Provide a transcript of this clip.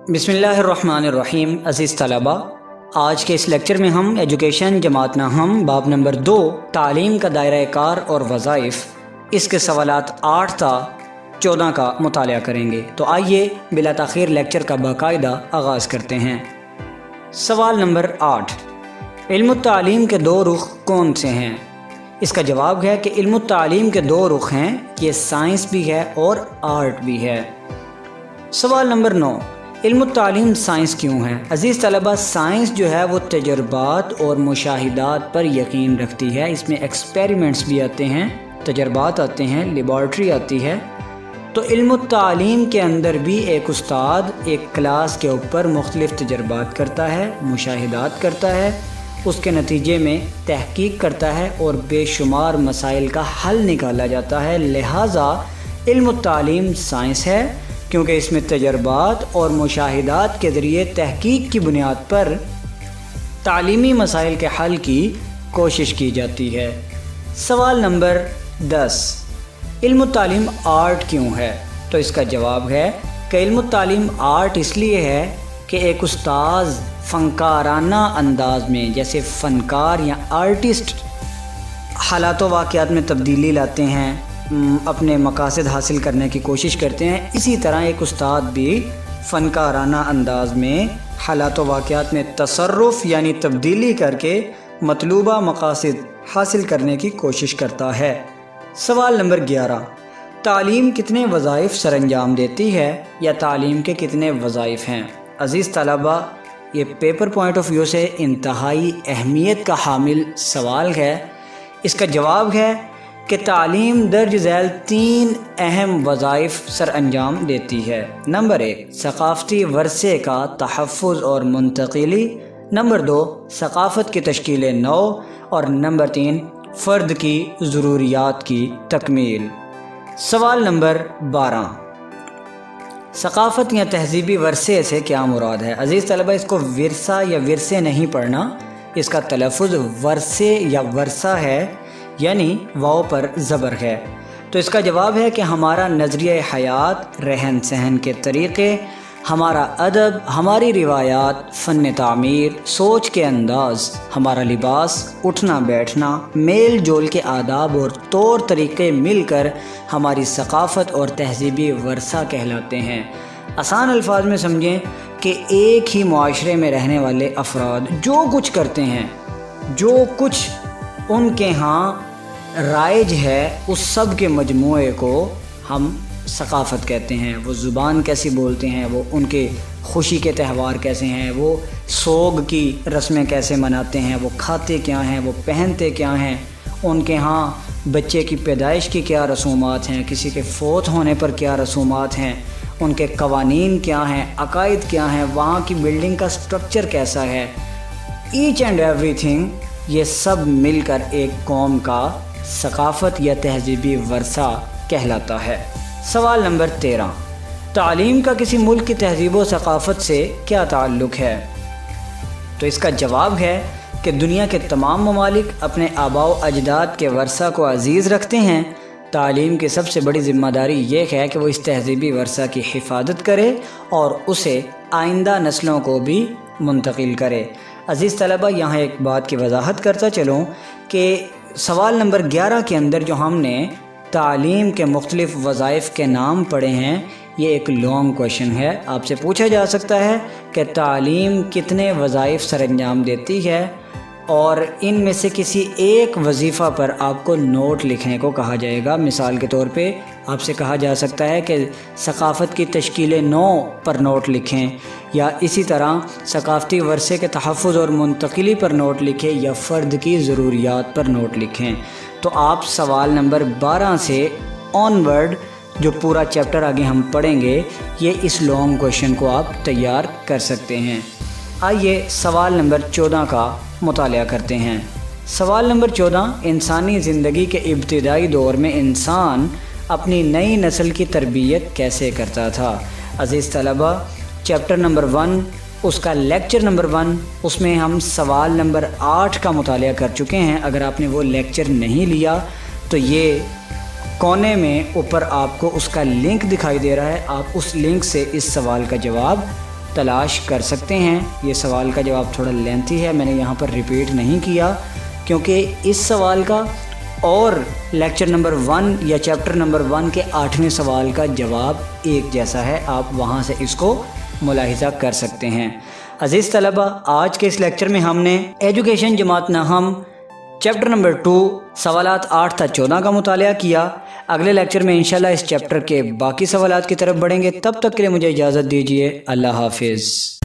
बिस्मिल्लाहिर्रहमानिर्रहीम। अज़ीज़ तलबा, आज के इस लेक्चर में हम एजुकेशन जमात हम बाब नंबर 2 तालीम का दायरा कार और वज़ाइफ़, इसके सवालात 8 था 14 का मुतालिया करेंगे। तो आइए बिला ताख़ीर लेक्चर का बाकायदा आगाज़ करते हैं। सवाल नंबर 8, इल्मुत तालीम के दो रुख कौन से हैं? इसका जवाब है कि इल्मुत तालीम के दो रुख हैं, ये साइंस भी है और आर्ट भी है। सवाल नंबर 9, इल्मुत तालीम साइंस क्यों है? अज़ीज़ तलबा, साइंस जो है वो तजर्बात और मुशाहिदात पर यकीन रखती है। इसमें एक्सपेरिमेंट्स भी आते हैं, तजर्बात आते हैं, लेबॉर्ट्री आती है। तो इल्मुत तालीम के अंदर भी एक उस्ताद एक क्लास के ऊपर मुख्तलिफ़ तजर्बात करता है, मुशाहिदात करता है, उसके नतीजे में तहकीक करता है और बेशुमार मसाइल का हल निकाला जाता है। लिहाजा इल्मुत तालीम साइंस है, क्योंकि इसमें तजर्बात और मुशाहिदात के ज़रिए तहकीक की बुनियाद पर तालीमी मसाइल के हल की कोशिश की जाती है। सवाल नंबर 10, इल्मुत तालीम आर्ट क्यों है? तो इसका जवाब है कि इल्मुत तालीम आर्ट इसलिए है कि एक उस्ताद फ़नकाराना अंदाज में, जैसे फ़नकार या आर्टिस्ट हालात व वाक़यात में तब्दीली लाते हैं, अपने मकासद हासिल करने की कोशिश करते हैं, इसी तरह एक उस्ताद भी फ़नकाराना अंदाज में हालात व वाक़यात में तसर्रुफ़ यानी तब्दीली करके मतलूबा मकासद हासिल करने की कोशिश करता है। सवाल नंबर 11, तालीम कितने वज़ाइफ़ सरअंजाम देती है या तालीम के कितने वज़ाइफ़ हैं? अज़ीज़ तलबा, ये पेपर पॉइंट ऑफ व्यू से इंतहाई अहमियत का हामिल सवाल है। इसका जवाब है कि तालीम दर्ज झैल 3 अहम वज़ाइफ़ सर अंजाम देती है। नंबर 1, सक़ाफ़ती वरसे का तहफ़्फ़ुज़ और मुंतक़िली। नंबर 2, सक़ाफ़त की तश्कील नौ। और नंबर 3, फ़र्द की ज़रूरियात की तकमील। सवाल नंबर 12, सक़ाफ़त या तहज़ीबी वरसे से क्या मुराद है? अज़ीज़ तलबा, इसको विरसा या विरसे नहीं पढ़ना, इसका तलफ़्फ़ुज़ वरसे या वरसा है, यानी वाव पर ज़बर है। तो इसका जवाब है कि हमारा नज़रिया हयात, रहन सहन के तरीक़े, हमारा अदब, हमारी रिवायात, फ़न तामीर, सोच के अंदाज़, हमारा लिबास, उठना बैठना, मेल जोल के आदाब और तौर तरीक़े मिलकर हमारी सक़ाफ़त और तहज़ीबी वरसा कहलाते हैं। आसान अल्फाज में समझें कि एक ही मुआशरे में रहने वाले अफराद जो कुछ करते हैं, जो कुछ उनके यहाँ राइज है, उस सब के मजमूए को हम सक़ाफ़त कहते हैं। वो ज़ुबान कैसी बोलते हैं, वो उनके खुशी के त्यौहार कैसे हैं, वो सोग की रस्में कैसे मनाते हैं, वो खाते क्या हैं, वो पहनते क्या हैं, उनके यहाँ बच्चे की पैदाइश की क्या रसूमात हैं, किसी के फ़ौत होने पर क्या रसूमात हैं, उनके कवानीन क्या हैं, अकायद क्या हैं, वहाँ की बिल्डिंग का स्ट्रक्चर कैसा है, ईच एंड एवरीथिंग, ये सब मिलकर एक कौम का सक़ाफ़त या तहज़ीबी वरसा कहलाता है। सवाल नंबर 13, तालीम का किसी मुल्क की तहज़ीब व सक़ाफ़त से क्या ताल्लुक़ है? तो इसका जवाब है कि दुनिया के तमाम ममालिक अपने आबाओ अजदाद के वरसा को अज़ीज़ रखते हैं। तालीम की सबसे बड़ी ज़िम्मेदारी ये है कि वो इस तहज़ीबी वरसा की हिफाजत करे और उसे आइंदा नस्लों को भी मुंतकिल करे। अज़ीज़ तलबा, यहाँ एक बात की वजाहत करता चलूँ कि सवाल नंबर 11 के अंदर जो हमने तालीम के मुख्तलिफ़ वज़ाइफ़ के नाम पढ़े हैं, ये एक लॉन्ग क्वेश्चन है। आपसे पूछा जा सकता है कि तालीम कितने वज़ाइफ़ सरअंजाम देती है और इनमें से किसी एक वजीफ़ा पर आपको नोट लिखने को कहा जाएगा। मिसाल के तौर पे आपसे कहा जा सकता है कि सक़ाफ़त की तश्कील नौ पर नोट लिखें, या इसी तरह सक़ाफ़ती वरसे के तहफ़्फ़ुज़ और मुंतक़िली पर नोट लिखें, या फ़र्द की ज़रूरियात पर नोट लिखें। तो आप सवाल नंबर 12 से ऑनवर्ड जो पूरा चैप्टर आगे हम पढ़ेंगे, ये इस लॉन्ग क्वेश्चन को आप तैयार कर सकते हैं। आइए सवाल नंबर 14 का मुतालिया करते हैं। सवाल नंबर 14, इंसानी ज़िंदगी के इब्तिदाई दौर में इंसान अपनी नई नस्ल की तरबियत कैसे करता था? अज़ीज़ तलबा, चैप्टर नंबर 1, उसका लेक्चर नंबर 1, उसमें हम सवाल नंबर 8 का मुतालिया कर चुके हैं। अगर आपने वो लेक्चर नहीं लिया तो ये कोने में ऊपर आपको उसका लिंक दिखाई दे रहा है, आप उस लिंक से इस सवाल का जवाब तलाश कर सकते हैं। ये सवाल का जवाब थोड़ा लेंथी है, मैंने यहाँ पर रिपीट नहीं किया क्योंकि इस सवाल का और लेक्चर नंबर 1 या चैप्टर नंबर 1 के 8वें सवाल का जवाब एक जैसा है, आप वहाँ से इसको मुलाहिज़ा कर सकते हैं। अज़ीज़ तलबा, आज के इस लेक्चर में हमने एजुकेशन जमात नहम चैप्टर नंबर 2 सवालात 8 था 14 का मुतालिया किया। अगले लेक्चर में इंशाल्लाह इस चैप्टर के बाकी सवालात की तरफ बढ़ेंगे। तब तक के लिए मुझे इजाज़त दीजिए। अल्लाह हाफिज़।